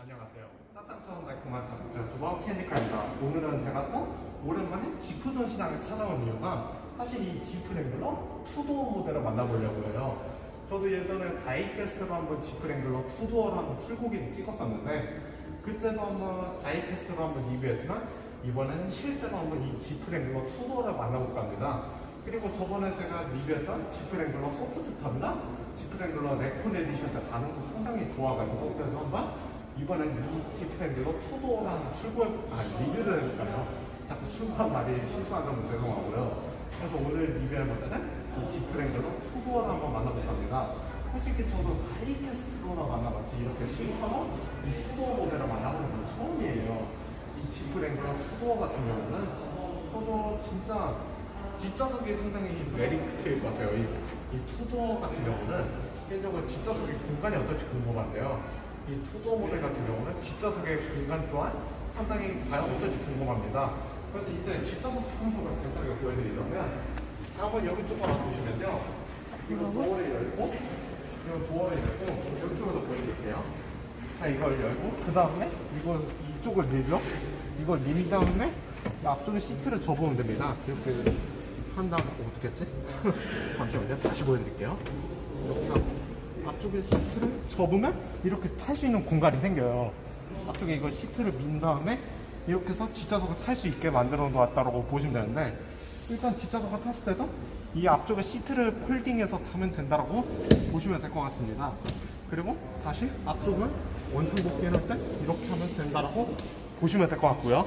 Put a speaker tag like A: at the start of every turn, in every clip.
A: 안녕하세요. 사탕처럼 달콤한 자동차 유튜버 캔디카입니다. 오늘은 제가 오랜만에 지프 전 시장에 찾아온 이유가 사실 이 지프 랭글러 투도어 모델을 만나보려고 해요. 저도 예전에 다이캐스트로 한번 지프 랭글러 투도어를 한번 출고기를 찍었었는데 그때도 한번 다이캐스트로 한번 리뷰했지만 이번에는 실제로 한번 이 지프 랭글러 투도어를 만나볼까 합니다. 그리고 저번에 제가 리뷰했던 지프 랭글러 소프트탑이나 지프 랭글러 레콘 에디션 때 반응도 상당히 좋아가지고 그래서 한번 이번엔 이 지프 랭글러 투도어랑 리뷰를 해볼까요? 자꾸 출고한 말이 실수한다면 죄송하고요. 그래서 오늘 리뷰할 때는 이 지프 랭글러 투도어를 한번 만나볼까 합니다. 솔직히 저도 다이캐스트로나 만나봤지 이렇게 실처럼 이 투도어 모델을 만나보는 건 처음이에요. 이 지프 랭글러 투도어 같은 경우는 저도 진짜 뒷좌석이 상당히 메리트일 것 같아요. 이 투도어 같은 경우는 개인적으로 뒷좌석의 공간이 어떨지 궁금한데요. 이 투도어 모델 같은 경우는 뒷좌석의 공간 또한 상당히 과연 어떨지 궁금합니다. 그래서 이제 뒷좌석 한번 간단하게 보여드리자면 자, 한번 여기 쪽으로 보시면요. 이거 도어를 열고 여기 쪽으로 보여드릴게요. 자, 이걸 열고 그 다음에 이쪽을 밀죠. 이걸 민 다음에 앞쪽에 시트를 접으면 됩니다. 이렇게 한 다음에 어떻게 했지? 잠시만요. 다시 보여드릴게요. 여기가 앞쪽에 시트를 접으면 이렇게 탈 수 있는 공간이 생겨요. 앞쪽에 이걸 시트를 민 다음에 이렇게 해서 뒷좌석을 탈 수 있게 만들어 놓았다고 보시면 되는데 일단 뒷좌석을 탔을 때도 이 앞쪽에 시트를 폴딩해서 타면 된다고 보시면 될 것 같습니다. 그리고 다시 앞쪽을 원상복귀 해놓을 때 이렇게 하면 된다고 보시면 될 것 같고요.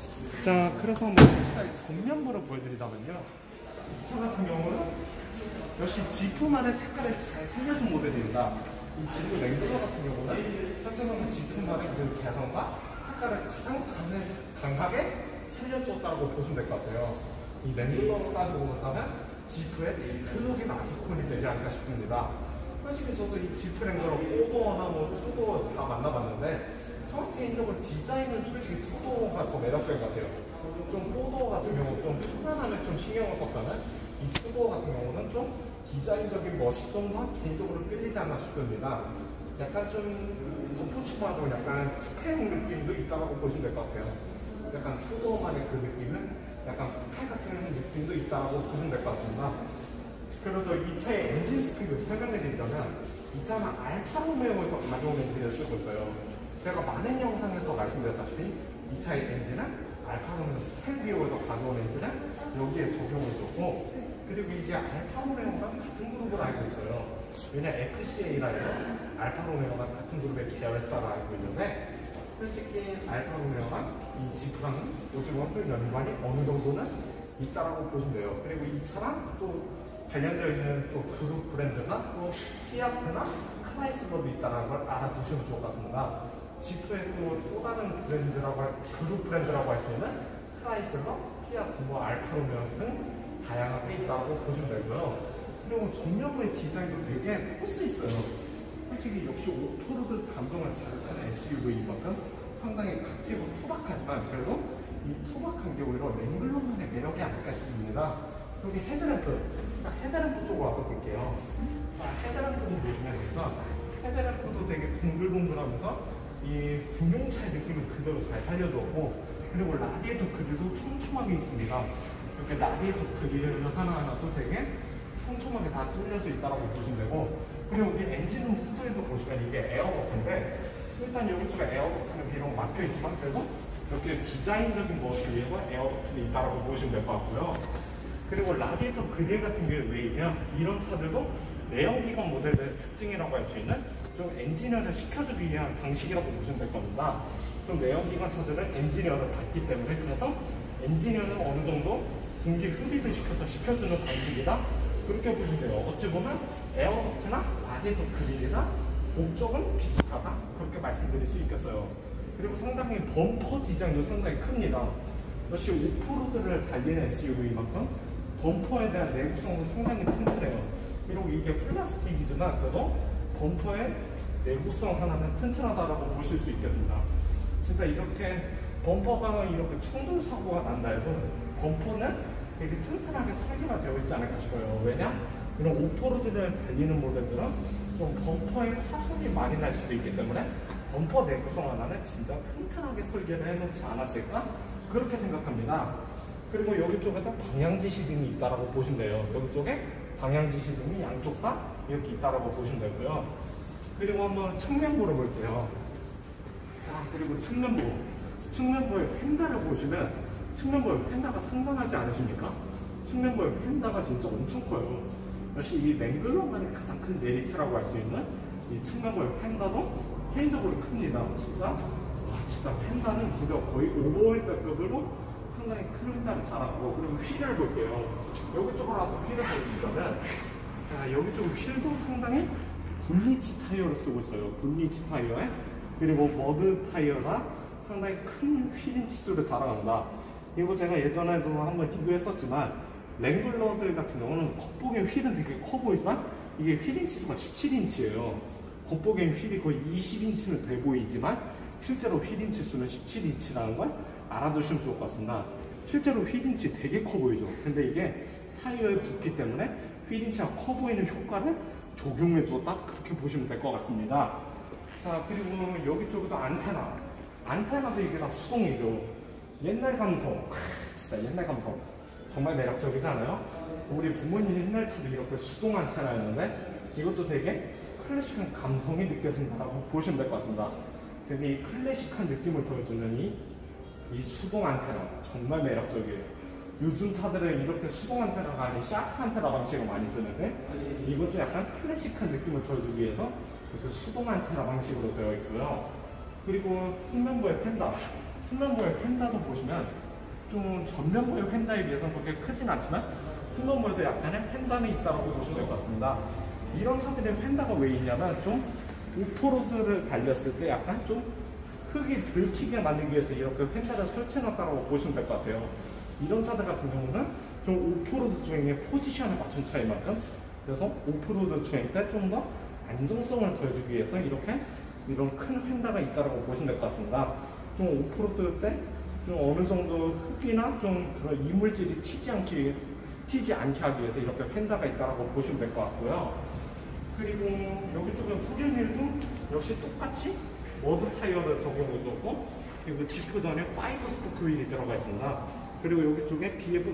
A: 자, 그래서 한번 차의 전면부를 보여드리자면요. 이 차 같은 경우는 역시 지프만의 색깔을 잘 살려준 모델입니다. 이 지프 랭글러 같은 경우는 첫째로는 지프만의 그 개성과 색깔을 가장 강하게 살려주었다고 보시면 될 것 같아요. 이 랭글러로 따지고 본다면 지프의 대표적인 아이콘이 되지 않을까 싶습니다. 솔직히 저도 이 지프 랭글러 4도어나 투도어 다 만나봤는데 저 개인적으로 디자인은 솔직히 투도어가 더 매력적인 것 같아요. 좀 4도어 같은 경우 좀 편안함에 좀 신경을 썼다면 이 투도어 같은 경우는 좀 디자인적인 멋이 좀 더 개인적으로 끌리지 않나 싶습니다. 약간 좀 스포츠바도 약간 스페인 느낌도 있다고 보시면 될 것 같아요. 약간 투도어만의 그 느낌은 약간 스페인 같은 느낌도 있다고 보시면 될 것 같습니다. 그래서 이 차의 엔진 스펙을 설명해드리자면 이 차는 알파 로메오에서 가져온 엔진을 쓰고 있어요. 제가 많은 영상에서 말씀드렸다시피 이 차의 엔진은 알파 로메오 스텔비오에서 가져온 엔진을 여기에 적용을 줬고 그리고 이게 알파 로메오랑 같은 그룹으로 알고 있어요. 왜냐 FCA라 해서 알파 로메오가 같은 그룹의 계열사라 알고 있는데 솔직히 알파 로메오랑 이 지프랑은 어찌보면 좀 연관이 어느 정도는 있다라고 보시면 돼요. 그리고 이 차랑 또 관련되어 있는 또 그룹 브랜드가 또 피아트나 크라이슬러도 있다는 걸 알아두시면 좋을 것 같습니다. 지프의 또 다른 그룹 브랜드라고 할 수 있는 크라이슬러, 피아트, 알파 로메오 등 다양하게 있다고 보시면 되고요. 그리고 전면부의 디자인도 되게 포스 있어요. 솔직히 역시 오프로드 감성을 자극하는 SUV인 만큼 상당히 각지고 투박하지만 그래도 이 투박한 게 오히려 랭글러만의 매력이 아닐까 싶습니다. 여기 헤드램프, 자 헤드램프 쪽으로 와서 볼게요. 자 헤드램프도 보시면 되죠. 헤드램프도 되게 동글동글하면서 이 군용차의 느낌을 그대로 잘 살려줬고 그리고 라디에이터 그릴도 촘촘하게 있습니다. 이렇게 라디에이터 그릴 하나하나도 되게 촘촘하게 다 뚫려져 있다고 보시면 되고 그리고 여기 엔진 후드에도 보시면 이게 에어버튼인데 일단 여기 쪽에 에어버튼은 비록 막혀 있지만 그래도 이렇게 디자인적인 것을 위해서 에어버튼이 있다고 보시면 될 것 같고요. 그리고 라디에이터 그릴 같은 게 왜 있냐 이런 차들도 내연기관 모델의 특징이라고 할 수 있는 좀 엔지니어를 시켜주기 위한 방식이라고 보시면 될 겁니다. 좀 내연기관 차들은 엔지니어를 받기 때문에 그래서 엔지니어는 어느 정도 공기 흡입을 시켜주는 방식이다 그렇게 보시면 돼요. 어찌 보면 에어덕트나 라디에이터 그릴이나 목적은 비슷하다 그렇게 말씀드릴 수 있겠어요. 그리고 상당히 범퍼 디자인도 상당히 큽니다. 역시 오프로드를 달리는 SUV만큼 범퍼에 대한 내구성도 상당히 튼튼해요. 그리고 이게 플라스틱이지만 그래도 범퍼의 내구성 하나는 튼튼하다고 보실 수 있겠습니다. 진짜 이렇게 범퍼가 이렇게 충돌 사고가 난다 해도 범퍼는 되게 튼튼하게 설계가 되어 있지 않을까 싶어요. 왜냐? 이런 오프로드를 달리는 모델들은 좀 범퍼에 파손이 많이 날 수도 있기 때문에 범퍼 내구성 하나는 진짜 튼튼하게 설계를 해놓지 않았을까? 그렇게 생각합니다. 그리고 여기 쪽에서 방향지시등이 있다라고 보시면 돼요. 여기 쪽에 방향지시등이 양쪽 다 이렇게 있다라고 보시면 되고요. 그리고 한번 측면부를 볼게요. 자, 그리고 측면부의 휀다를 보시면 측면부의 휀다가 상당하지 않으십니까? 측면부의 휀다가 진짜 엄청 커요. 역시 이 랭글러만의 가장 큰 메리트라고 할 수 있는 이 측면부의 휀다도 개인적으로 큽니다. 진짜 진짜 휀다는 진짜 거의 오버홀백급으로 상당히 큰 휀다를 잘하고, 그리고 휠을 볼게요. 여기 쪽으로 와서 휠을 보시면 자, 여기 쪽 휠도 상당히 굴리치 타이어를 쓰고 있어요. 굴리치 타이어에, 그리고 머드 타이어가 상당히 큰 휠인치수를 자랑한다. 이거 제가 예전에도 한번 리뷰했었지만, 랭글러들 같은 경우는 겉보기엔 휠은 되게 커 보이지만 이게 휠인치수가 17인치예요. 겉보기엔 휠이 거의 20인치는 돼 보이지만 실제로 휠인치수는 17인치라는 걸 알아두시면 좋을 것 같습니다. 실제로 휠인치 되게 커 보이죠. 근데 이게 타이어의 부피 때문에 휠인치가 커 보이는 효과를 적용해 주었다, 그렇게 보시면 될 것 같습니다. 자, 그리고 여기 쪽에도 안테나도 이게 다 수동이죠. 옛날 감성, 진짜 옛날 감성 정말 매력적이지 않아요? 우리 부모님 옛날 차도 이렇게 수동 안테나였는데 이것도 되게 클래식한 감성이 느껴진다고 보시면 될 것 같습니다. 근데 이 클래식한 느낌을 보여주는 이 수동 안테나 정말 매력적이에요. 요즘 차들은 이렇게 수동 안테나가 아닌 샤프 안테나 방식을 많이 쓰는데 이것도 약간 클래식한 느낌을 보여주기 위해서 이렇게 수동 안테나 방식으로 되어 있고요. 그리고 후면부의 펜다도 보시면 좀 전면부의 펜다에 비해서는 그렇게 크진 않지만 후면부에도 약간의 펜다는 있다고 보시면 될 것 같습니다. 이런 차들의 펜다가 왜 있냐면 좀 오프로드를 달렸을 때 약간 좀 흙이 들키게 만들기 위해서 이렇게 펜다를 설치해놨다고 보시면 될 것 같아요. 이런 차들 같은 경우는 좀 오프로드 주행의 포지션에 맞춘 차인 만큼, 그래서 오프로드 주행 때 좀 더 안정성을 더해주기 위해서 이런 큰 펜다가 있다고 보시면 될 것 같습니다. 좀 오프로드 때 좀 어느 정도 흙이나 좀 그런 이물질이 튀지 않게 하기 위해서 이렇게 펜다가 있다고 보시면 될 것 같고요. 그리고 여기 쪽에 후륜휠도 역시 똑같이 머드 타이어를 적용해 줬고, 그리고 지프 전에 5 스포크 휠이 들어가 있습니다. 그리고 여기 쪽에 BF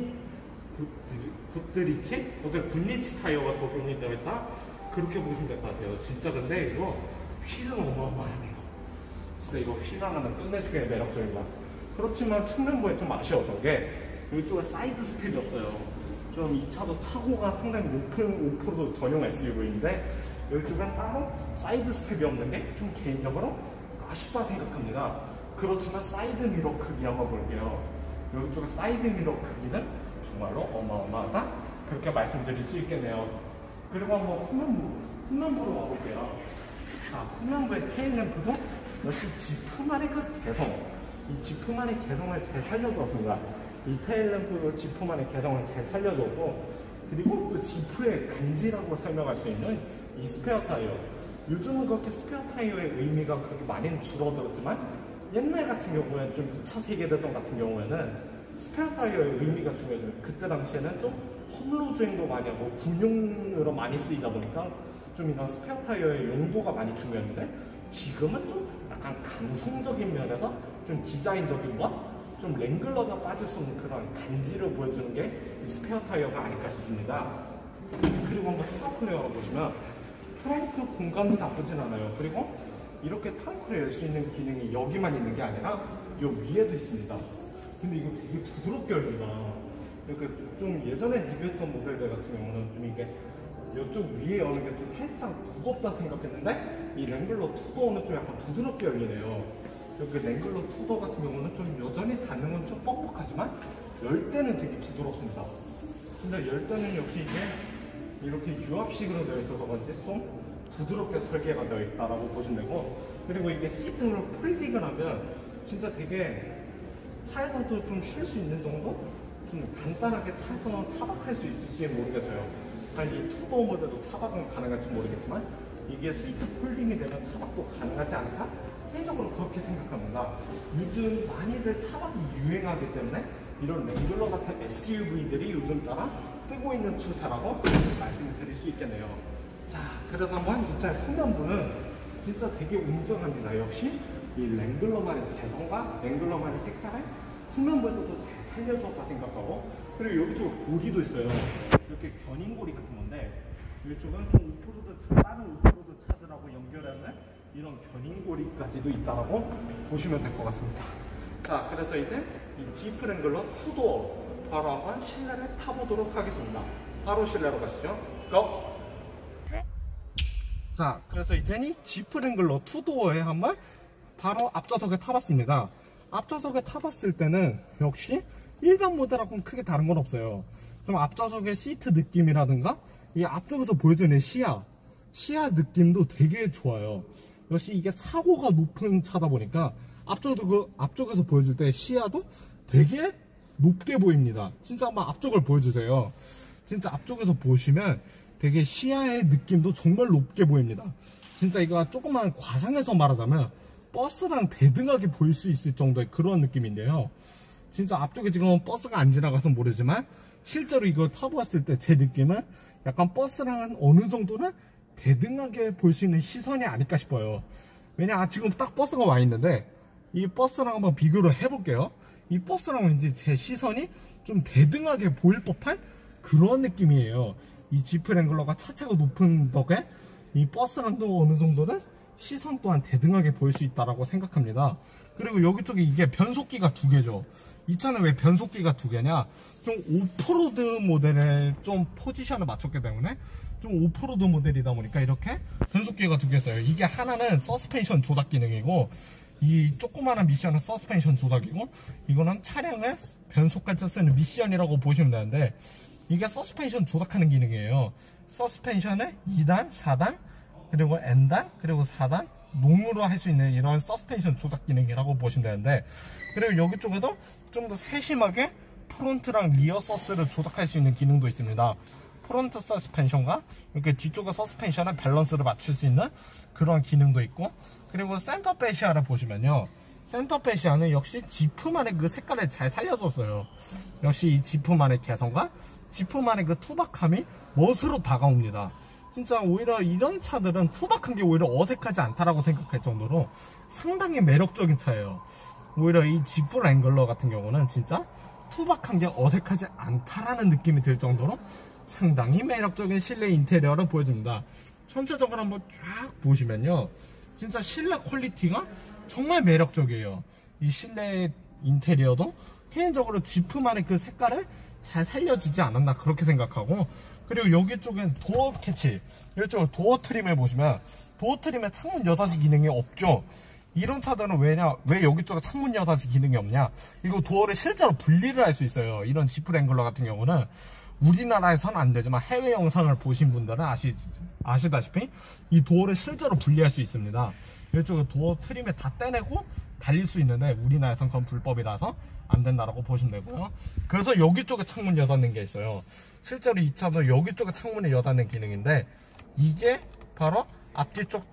A: 굿드리치? 어제 굿리치 타이어가 적용이 되어 있다, 그렇게 보시면 될 것 같아요. 진짜 근데 이거 휠은 어마어마하네요. 진짜 이거 휠 하나는 끝내주게 매력적입니다. 그렇지만 측면부에 좀 아쉬웠던 게 이쪽에 사이드 스텝이 없어요. 좀 이 차도 차고가 상당히 높은 오프로드 전용 SUV인데 이쪽엔 따로 사이드 스텝이 없는 게 좀 개인적으로 아쉽다 생각합니다. 그렇지만 사이드 미러 크기 한번 볼게요. 이쪽에 사이드 미러 크기는 정말로 어마어마하다, 그렇게 말씀드릴 수 있겠네요. 그리고 한번 후면부로 와볼게요. 자, 후면부의 테일램프도 역시 지프만의 그 개성, 이 지프만의 개성을 잘 살려주었습니다. 이 테일램프 지프만의 개성을 잘 살려줬고, 그리고 또 지프의 간지라고 설명할 수 있는 이 스페어 타이어. 요즘은 그렇게 스페어 타이어의 의미가 그렇게 많이는 줄어들었지만 옛날 같은 경우에는 좀 2차 세계대전 같은 경우에는 스페어 타이어의 의미가 중요해져요. 그때 당시에는 좀 험로 주행도 많이 하고 군용으로 많이 쓰이다 보니까 좀 이런 스페어 타이어의 용도가 많이 중요했는데, 지금은 좀 약간 감성적인 면에서 좀 디자인적인 것, 좀 랭글러가 빠질 수 없는 그런 간지를 보여주는 게 이 스페어 타이어가 아닐까 싶습니다. 그리고 한번 트렁크를 열어보시면 트렁크 공간도 나쁘진 않아요. 그리고 이렇게 트렁크를 열 수 있는 기능이 여기만 있는 게 아니라 이 위에도 있습니다. 근데 이거 되게 부드럽게 열립니다. 이렇게 좀 예전에 리뷰했던 모델들 같은 경우는 좀 이게 이쪽 위에 여는 게 좀 살짝 무겁다 생각했는데 이 랭글러 투도어는 좀 약간 부드럽게 열리네요. 여기 랭글러 투도어 같은 경우는 좀 여전히 닿는 건 좀 뻑뻑하지만 열 때는 되게 부드럽습니다. 근데 열 때는 역시 이게 이렇게 유압식으로 되어 있어서 그런지 좀 부드럽게 설계가 되어 있다라고 보시면 되고, 그리고 이게 시트를 폴딩을 하면 진짜 되게 차에서도 좀 쉴 수 있는 정도? 좀 간단하게 차에서 차박할 수 있을지 모르겠어요. 아니, 이 투도어 모델도 차박은 가능할지 모르겠지만 이게 시트 폴딩이 되면 차박도 가능하지 않을까? 개인적으로 그렇게 생각합니다. 요즘 많이들 차박이 유행하기 때문에 이런 랭글러 같은 SUV들이 요즘 따라 뜨고 있는 추세라고 말씀을 드릴 수 있겠네요. 자, 그래서 한번 이 차의 후면부는 진짜 되게 운전합니다. 역시 이 랭글러만의 개성과 랭글러만의 색깔을 후면부에서도 잘 살려줬다 생각하고, 그리고 여기 쪽에 고리도 있어요. 이렇게 견인고리 같은 건데, 이쪽은 좀 오프로드 다른 오프로드 차들하고 연결하는 이런 견인고리까지도 있다라고 보시면 될 것 같습니다. 자, 그래서 이제 이 지프 랭글러 투도어 바로 한번 실내를 타보도록 하겠습니다. 바로 실내로 가시죠. 고! 자, 그래서 이제는 지프 랭글러 투도어에 한번 바로 앞좌석에 타봤습니다. 앞좌석에 타봤을 때는 역시 일반 모델하고는 크게 다른 건 없어요. 좀 앞좌석의 시트 느낌이라든가 이 앞쪽에서 보여주는 시야 느낌도 되게 좋아요. 역시 이게 차고가 높은 차다 보니까 앞쪽에서 보여줄 때 시야도 되게 높게 보입니다. 진짜 한번 앞쪽을 보여주세요. 진짜 앞쪽에서 보시면 되게 시야의 느낌도 정말 높게 보입니다. 진짜 이거 조금만 과장해서 말하자면 버스랑 대등하게 보일 수 있을 정도의 그런 느낌인데요. 진짜 앞쪽에 지금 버스가 안 지나가서 모르지만 실제로 이걸 타보았을 때 제 느낌은 약간 버스랑은 어느 정도는 대등하게 볼 수 있는 시선이 아닐까 싶어요. 왜냐, 지금 딱 버스가 와 있는데 이 버스랑 한번 비교를 해볼게요. 이 버스랑 왠지 제 시선이 좀 대등하게 보일 법한 그런 느낌이에요. 이 지프 랭글러가 차체가 높은 덕에 이 버스랑도 어느 정도는 시선 또한 대등하게 보일 수 있다고 생각합니다. 그리고 여기 쪽에 이게 변속기가 두 개죠. 이 차는 왜 변속기가 두 개냐, 좀 오프로드 모델에 좀 포지션을 맞췄기 때문에 좀 오프로드 모델이다 보니까 이렇게 변속기가 두 개 있어요. 이게 하나는 서스펜션 조작 기능이고, 이 조그마한 미션은 서스펜션 조작이고, 이거는 차량을 변속할 때 쓰는 미션이라고 보시면 되는데, 이게 서스펜션 조작하는 기능이에요. 서스펜션을 2단, 4단, 그리고 N단, 그리고 4단 농으로 할 수 있는 이런 서스펜션 조작 기능이라고 보시면 되는데, 그리고 여기 쪽에도 좀 더 세심하게 프론트랑 리어 서스를 조작할 수 있는 기능도 있습니다. 프론트 서스펜션과 이렇게 뒤쪽의 서스펜션의 밸런스를 맞출 수 있는 그런 기능도 있고, 그리고 센터 패시아를 보시면요, 센터 패시아는 역시 지프만의 그 색깔을 잘 살려줬어요. 역시 이 지프만의 개성과 지프만의 그 투박함이 멋으로 다가옵니다. 진짜 오히려 이런 차들은 투박한 게 오히려 어색하지 않다라고 생각할 정도로 상당히 매력적인 차예요. 오히려 이 지프 랭글러 같은 경우는 진짜 투박한 게 어색하지 않다라는 느낌이 들 정도로 상당히 매력적인 실내 인테리어를 보여줍니다. 전체적으로 한번 쫙 보시면요, 진짜 실내 퀄리티가 정말 매력적이에요. 이 실내 인테리어도 개인적으로 지프만의 그 색깔을 잘 살려주지 않았나 그렇게 생각하고, 그리고 여기 쪽엔 도어 캐치, 이쪽 도어 트림을 보시면 도어 트림에 창문 여닫이 기능이 없죠. 이런 차들은 왜 여기 쪽에 창문 여닫이 기능이 없냐, 이거 도어를 실제로 분리를 할 수 있어요. 이런 지프 랭글러 같은 경우는 우리나라에서는 안 되지만 해외 영상을 보신 분들은 아시다시피 이 도어를 실제로 분리할 수 있습니다. 이쪽에 도어 트림에 다 떼내고 달릴 수 있는데 우리나라에선 그건 불법이라서 안 된다라고 보시면 되고요. 그래서 여기 쪽에 창문 여닫는 게 있어요. 실제로 이 차도 여기 쪽에 창문을 여닫는 기능인데, 이게 바로 앞뒤 쪽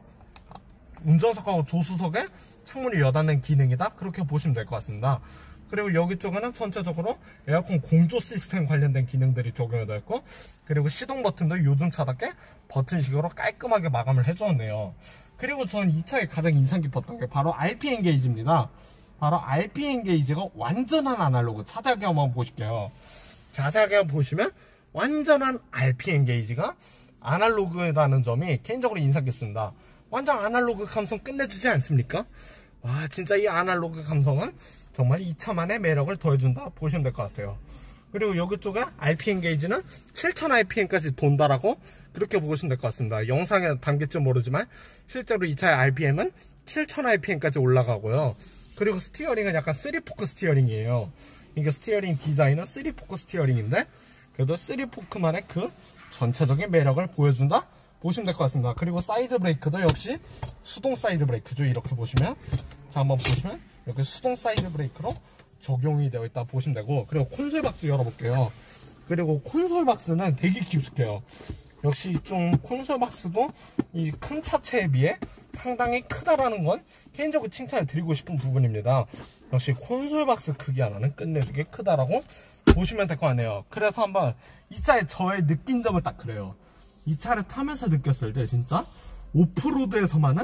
A: 운전석하고 조수석에 창문을 여닫는 기능이다, 그렇게 보시면 될 것 같습니다. 그리고 여기 쪽에는 전체적으로 에어컨 공조 시스템 관련된 기능들이 적용이 되어 있고, 그리고 시동 버튼도 요즘 차답게 버튼식으로 깔끔하게 마감을 해주었네요. 그리고 저는 이 차에 가장 인상 깊었던 게 바로 RPM 게이지입니다. 바로 RPM 게이지가 완전한 아날로그, 자세하게 한번 보실게요. 자세하게 한번 보시면 완전한 RPM 게이지가 아날로그라는 점이 개인적으로 인상 깊습니다. 완전 아날로그 감성 끝내주지 않습니까? 와, 진짜 이 아날로그 감성은 정말 이 차만의 매력을 더해준다 보시면 될 것 같아요. 그리고 여기 쪽에 RPM 게이지는 7000 RPM까지 돈다라고 그렇게 보시면 될 것 같습니다. 영상에 담길지 모르지만 실제로 이 차의 RPM은 7000 RPM까지 올라가고요. 그리고 스티어링은 약간 3포크 스티어링이에요. 이게 스티어링 디자인은 3포크 스티어링인데, 그래도 3포크만의 그 전체적인 매력을 보여준다 보시면 될 것 같습니다. 그리고 사이드 브레이크도 역시 수동 사이드 브레이크죠. 이렇게 보시면, 자, 한번 보시면 이렇게 수동 사이드 브레이크로 적용이 되어 있다 보시면 되고, 그리고 콘솔 박스 열어볼게요. 그리고 콘솔 박스는 되게 깊숙해요. 역시 좀 콘솔 박스도 이 큰 차체에 비해 상당히 크다라는 건 개인적으로 칭찬을 드리고 싶은 부분입니다. 역시 콘솔 박스 크기 하나는 끝내주게 크다라고 보시면 될 것 같네요. 그래서 한번 이 차에 저의 느낀 점을 딱 그래요. 이 차를 타면서 느꼈을 때 진짜 오프로드에서만은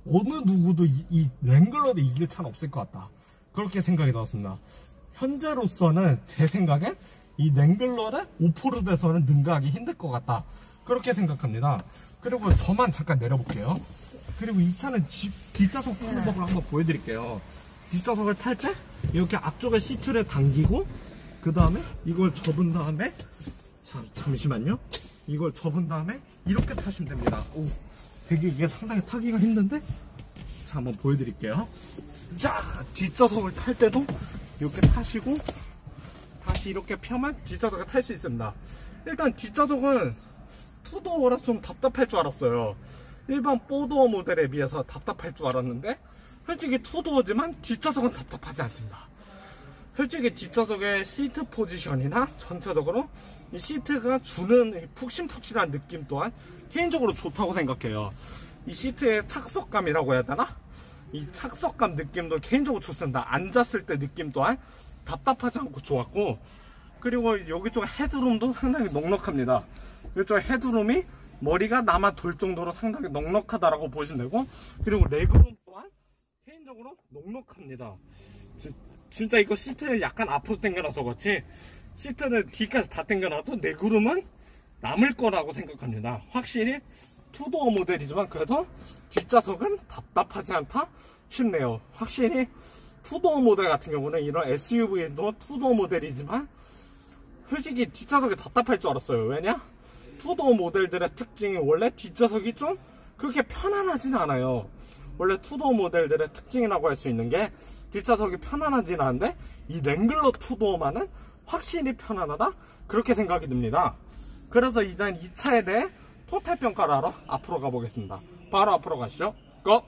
A: 어느 누구도 이 랭글러를 이길 차는 없을 것 같다. 그렇게 생각이 들었습니다. 현재로서는 제 생각엔 이 랭글러를 오프로드에서는 능가하기 힘들 것 같다. 그렇게 생각합니다. 그리고 저만 잠깐 내려볼게요. 그리고 이 차는 뒷좌석 타는 법을 한번 보여드릴게요. 뒷좌석을 탈 때 이렇게 앞쪽에 시트를 당기고 그 다음에 이걸 접은 다음에 잠시만요. 이걸 접은 다음에 이렇게 타시면 됩니다. 오, 되게 이게 상당히 타기가 힘든데 자, 한번 보여드릴게요. 자, 뒷좌석을 탈 때도 이렇게 타시고 다시 이렇게 펴면 뒷좌석을 탈 수 있습니다. 일단 뒷좌석은 투도어라 좀 답답할 줄 알았어요. 일반 4도어 모델에 비해서 답답할 줄 알았는데 솔직히 투도어지만 뒷좌석은 답답하지 않습니다. 솔직히 뒷좌석의 시트 포지션이나 전체적으로 이 시트가 주는 푹신푹신한 느낌 또한 개인적으로 좋다고 생각해요. 이 시트의 착석감이라고 해야 되나? 이 착석감 느낌도 개인적으로 좋습니다. 앉았을 때 느낌 또한 답답하지 않고 좋았고, 그리고 여기 쪽 헤드룸도 상당히 넉넉합니다. 이쪽 헤드룸이 머리가 남아 돌 정도로 상당히 넉넉하다라고 보시면 되고, 그리고 레그룸 또한 개인적으로 넉넉합니다. 진짜 이거 시트를 약간 앞으로 당겨놔서 그렇지 시트를 뒤까지 다 당겨놔도 레그룸은 남을 거라고 생각합니다. 확실히 투도어 모델이지만 그래도 뒷좌석은 답답하지 않다 싶네요. 확실히 투도어 모델 같은 경우는 이런 SUV도 투도어 모델이지만 솔직히 뒷좌석이 답답할 줄 알았어요. 왜냐? 투도어 모델들의 특징이 원래 뒷좌석이 좀 그렇게 편안하진 않아요. 원래 투도어 모델들의 특징이라고 할 수 있는 게 뒷좌석이 편안하진 않은데 이 랭글러 투도어만은 확실히 편안하다 그렇게 생각이 듭니다. 그래서 이제 이 차에 대해 토탈 평가를 하러 앞으로 가보겠습니다. 바로 앞으로 가시죠. 고!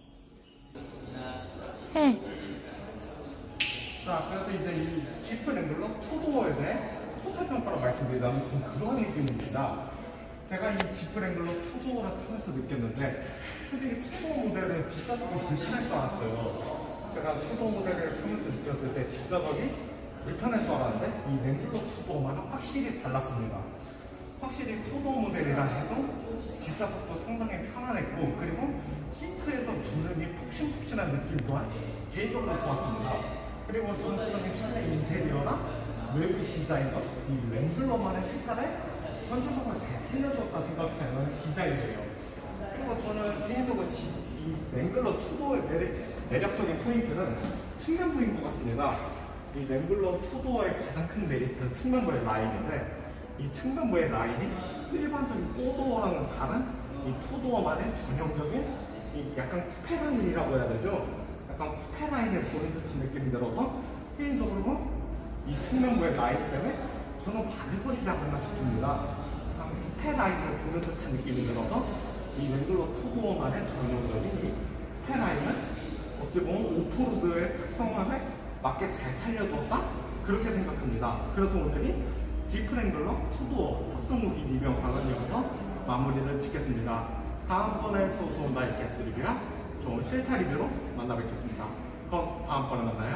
A: 자, 그래서 이제 이 지프 랭글러 투도어에 대해 토탈 평가로 말씀드리자면 좀 그런 느낌입니다. 제가 이 지프 랭글러 투도어를 타면서 느꼈는데 솔직히 투도어 모델은 뒷좌석이 불편할 줄 알았어요. 제가 투도어 모델을 타면서 느꼈을 때 뒷좌석이 불편할 줄 알았는데 이 랭글러 투도어만은 확실히 달랐습니다. 확실히 투도어 모델이라 해도 뒷좌석도 상당히 편안했고, 그리고 시트에서 주는 이 푹신푹신한 느낌 또한 개인적으로 좋았습니다. 그리고 전체적인 실내 인테리어나 외부 디자인도 이 랭글러만의 색깔에 전체적으로 잘 살려줬다 생각하는 디자인이에요. 그리고 저는 개인적으로 이 랭글러 투도어의 매력적인 포인트는 측면부인 것 같습니다. 이 랭글러 투도어의 가장 큰 메리트는 측면부의 라인인데 이 측면부의 라인이 일반적인 4도어랑은 다른 이 투도어만의 전형적인 이 약간 쿠페 라인이라고 해야 되죠? 약간 쿠페 라인을 보는 듯한 느낌이 들어서 개인적으로 이 측면부의 라인 때문에 저는 반해버리지 않았나 싶습니다. 약간 쿠페 라인을 보는 듯한 느낌이 들어서 이 랭글러 투도어만의 전형적인 이 쿠페 라인은 어찌 보면 오프로드의 특성만에 맞게 잘 살려줬다? 그렇게 생각합니다. 그래서 오늘이 지프 랭글러 투도어 탑승무기 리뷰 영상은 여기서 마무리를 짓겠습니다. 다음번에 또 좋은 바이크 게스트 리뷰와 좋은 실차 리뷰로 만나 뵙겠습니다. 그럼 다음번에 만나요.